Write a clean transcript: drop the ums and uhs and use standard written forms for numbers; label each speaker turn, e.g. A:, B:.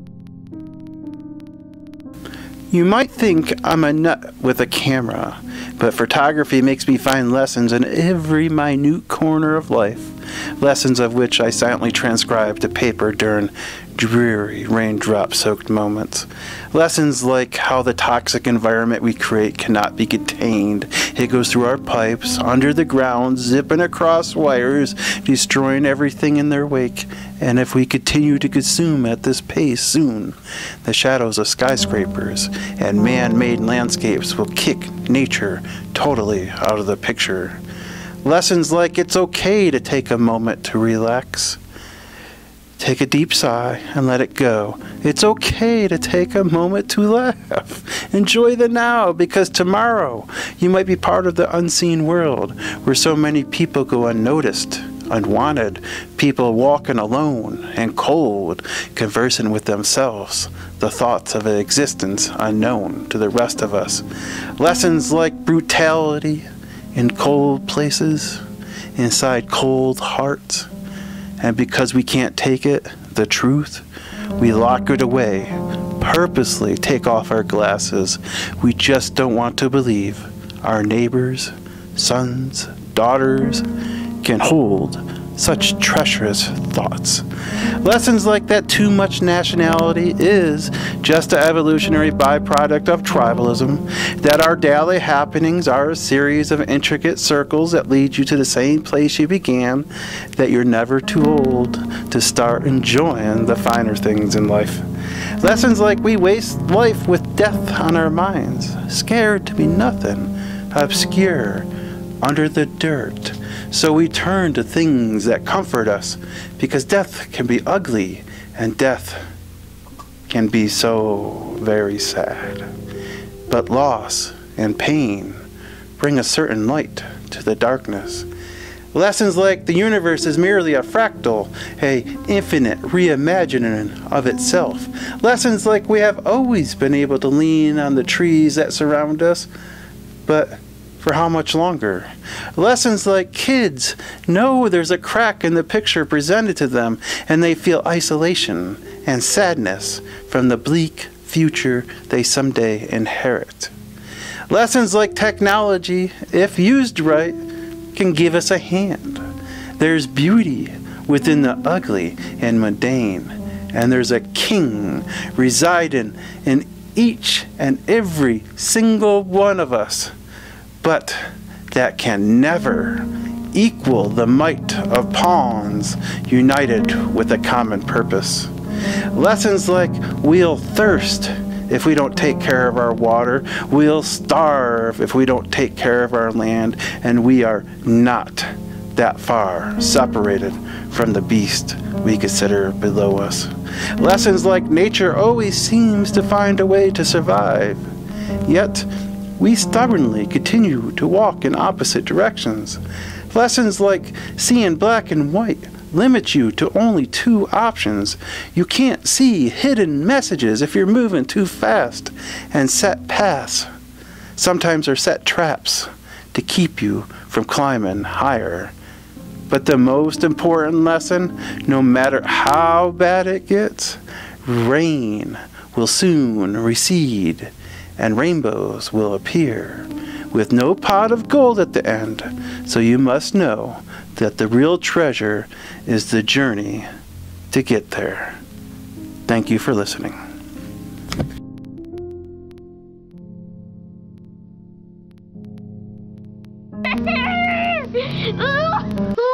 A: You might think I'm a nut with a camera, but photography makes me find lessons in every minute corner of life, lessons of which I silently transcribe to paper during dreary raindrop-soaked moments. Lessons like how the toxic environment we create cannot be contained. It goes through our pipes, under the ground, zipping across wires, destroying everything in their wake. And if we continue to consume at this pace, soon the shadows of skyscrapers and man-made landscapes will kick nature totally out of the picture. Lessons like it's okay to take a moment to relax. Take a deep sigh and let it go. It's okay to take a moment to laugh. Enjoy the now, because tomorrow you might be part of the unseen world where so many people go unnoticed, unwanted, people walking alone and cold, conversing with themselves, the thoughts of an existence unknown to the rest of us. Lessons like brutality in cold places, inside cold hearts. And because we can't take it, the truth, we lock it away, purposely take off our glasses. We just don't want to believe our neighbors, sons, daughters can hold such treacherous thoughts. Lessons like that too much nationality is just an evolutionary byproduct of tribalism, that our daily happenings are a series of intricate circles that lead you to the same place you began, that you're never too old to start enjoying the finer things in life. Lessons like we waste life with death on our minds, scared to be nothing, obscure, under the dirt. So we turn to things that comfort us, because death can be ugly and death can be so very sad. But loss and pain bring a certain light to the darkness. Lessons like the universe is merely a fractal, a infinite reimagining of itself. Lessons like we have always been able to lean on the trees that surround us, but for how much longer? Lessons like kids know there's a crack in the picture presented to them, and they feel isolation and sadness from the bleak future they someday inherit. Lessons like technology, if used right, can give us a hand. There's beauty within the ugly and mundane, and there's a king residing in each and every single one of us. But that can never equal the might of pawns united with a common purpose. Lessons like we'll thirst if we don't take care of our water, we'll starve if we don't take care of our land, and we are not that far separated from the beast we consider below us. Lessons like nature always seems to find a way to survive, yet we stubbornly continue to walk in opposite directions. Lessons like seeing black and white limit you to only two options. You can't see hidden messages if you're moving too fast, and set paths sometimes are set traps to keep you from climbing higher. But the most important lesson, no matter how bad it gets, rain will soon recede and rainbows will appear with no pot of gold at the end. So you must know that the real treasure is the journey to get there. Thank you for listening.
B: Ooh.